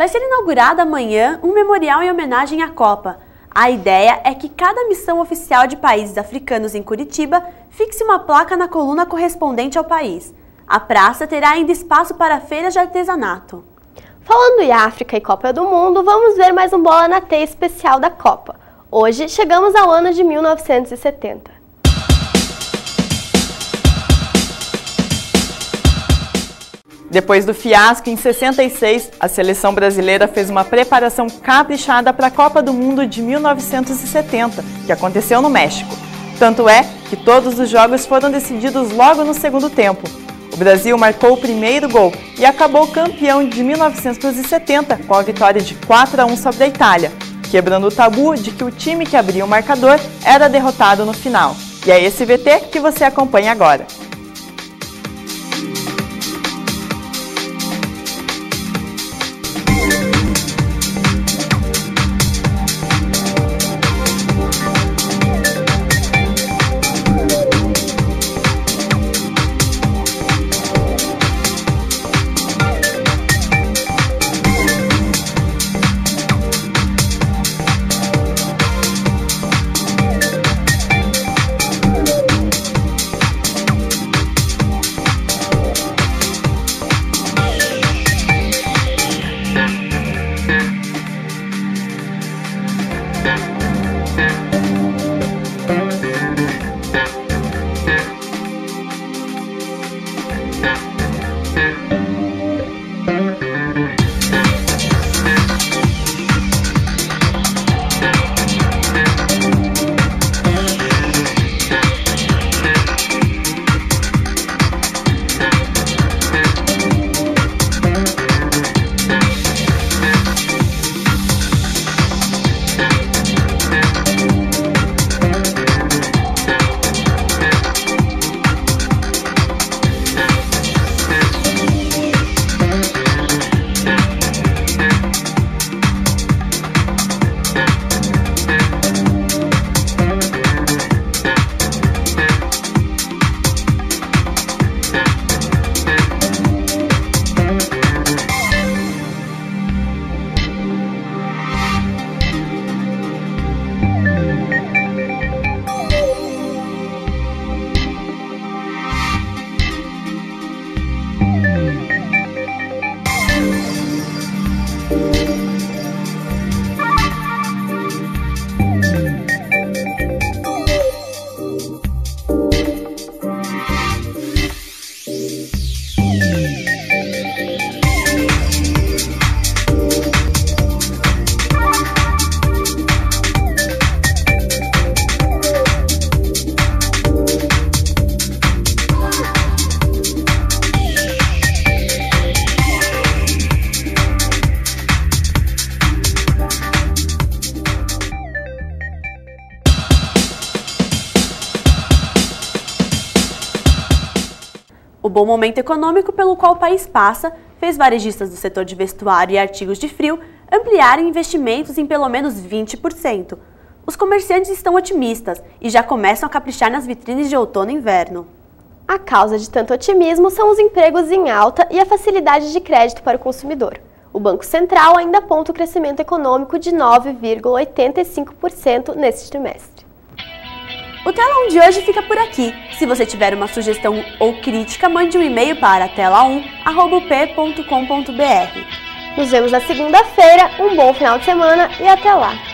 Vai ser inaugurado amanhã um memorial em homenagem à Copa. A ideia é que cada missão oficial de países africanos em Curitiba fixe uma placa na coluna correspondente ao país. A praça terá ainda espaço para feiras de artesanato. Falando em África e Copa do Mundo, vamos ver mais um Bola na Teia especial da Copa. Hoje chegamos ao ano de 1970. Depois do fiasco em 66, a seleção brasileira fez uma preparação caprichada para a Copa do Mundo de 1970, que aconteceu no México. Tanto é que todos os jogos foram decididos logo no segundo tempo. O Brasil marcou o primeiro gol e acabou campeão de 1970 com a vitória de 4-1 sobre a Itália, quebrando o tabu de que o time que abria o marcador era derrotado no final. E é esse VT que você acompanha agora. O bom momento econômico pelo qual o país passa fez varejistas do setor de vestuário e artigos de frio ampliarem investimentos em pelo menos 20%. Os comerciantes estão otimistas e já começam a caprichar nas vitrines de outono e inverno. A causa de tanto otimismo são os empregos em alta e a facilidade de crédito para o consumidor. O Banco Central ainda aponta o crescimento econômico de 9,85% neste trimestre. O Tela 1 de hoje fica por aqui. Se você tiver uma sugestão ou crítica, mande um e-mail para tela1@up.com.br. Nos vemos na segunda-feira, um bom final de semana e até lá!